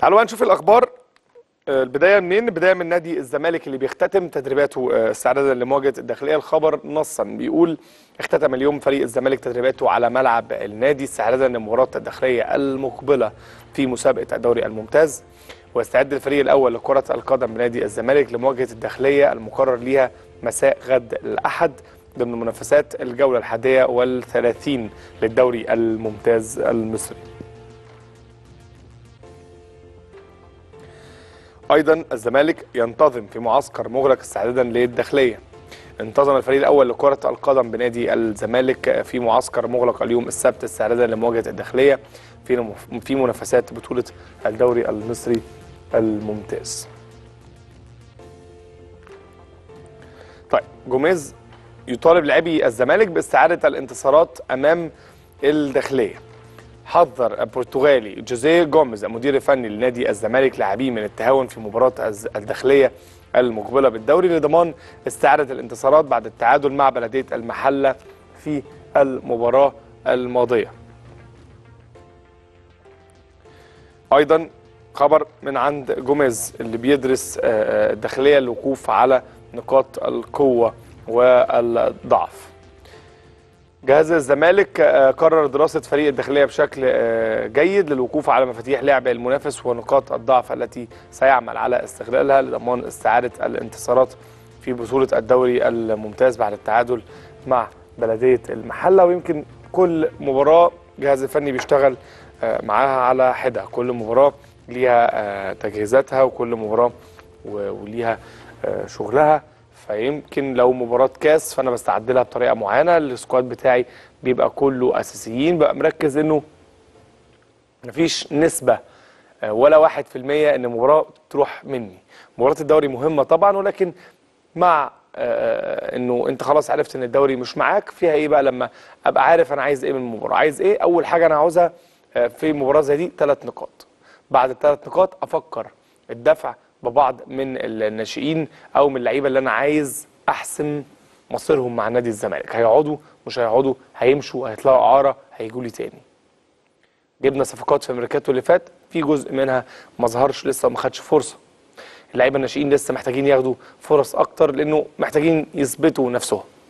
تعالوا بقى نشوف الاخبار. البدايه منين؟ البدايه من نادي الزمالك اللي بيختتم تدريباته استعدادا لمواجهه الداخليه. الخبر نصا بيقول: اختتم اليوم فريق الزمالك تدريباته على ملعب النادي استعدادا لمباراه الداخليه المقبله في مسابقه الدوري الممتاز. ويستعد الفريق الاول لكره القدم بنادي الزمالك لمواجهه الداخليه المقرر ليها مساء غد الاحد ضمن منافسات الجوله الحادية والثلاثين للدوري الممتاز المصري. أيضا الزمالك ينتظم في معسكر مغلق استعدادا للداخلية. انتظم الفريق الأول لكرة القدم بنادي الزمالك في معسكر مغلق اليوم السبت استعدادا لمواجهة الداخلية في منافسات بطولة الدوري المصري الممتاز. طيب، جوميز يطالب لاعبي الزمالك باستعادة الانتصارات أمام الداخلية. حذر البرتغالي جوزيه جوميز المدير الفني لنادي الزمالك لاعبيه من التهاون في مباراة الداخلية المقبلة بالدوري لضمان استعادة الانتصارات بعد التعادل مع بلدية المحلة في المباراة الماضية. أيضا خبر من عند جوميز اللي بيدرس الداخلية الوقوف على نقاط القوة والضعف. جهاز الزمالك قرر دراسة فريق الداخلية بشكل جيد للوقوف على مفاتيح لعب المنافس ونقاط الضعف التي سيعمل على استغلالها لضمان استعادة الانتصارات في بطولة الدوري الممتاز بعد التعادل مع بلدية المحلة. ويمكن كل مباراة جهاز الفني بيشتغل معاها على حدة، كل مباراة ليها تجهيزاتها وكل مباراة وليها شغلها. فيمكن لو مباراة كاس فأنا بستعد لها بطريقة معينة، السكواد بتاعي بيبقى كله أساسيين، بقى مركز إنه مفيش نسبة ولا 1% إن مباراة تروح مني. مباراة الدوري مهمة طبعا، ولكن مع إنه أنت خلاص عرفت إن الدوري مش معاك، فيها إيه بقى لما أبقى عارف أنا عايز إيه من المباراة؟ عايز إيه؟ أول حاجة أنا عاوزها في مباراة زي دي 3 نقاط. بعد ال3 نقاط أفكر الدفع ببعض من الناشئين او من اللعيبه اللي انا عايز احسم مصيرهم مع نادي الزمالك. هيقعدوا مش هيقعدوا، هيمشوا هيطلعوا اعاره هيجوا لي تاني. جبنا صفقات في الميركاتو اللي فات، في جزء منها ما ظهرش لسه وما خدش فرصه. اللعيبه الناشئين لسه محتاجين ياخدوا فرص اكتر لانه محتاجين يثبتوا نفسهم.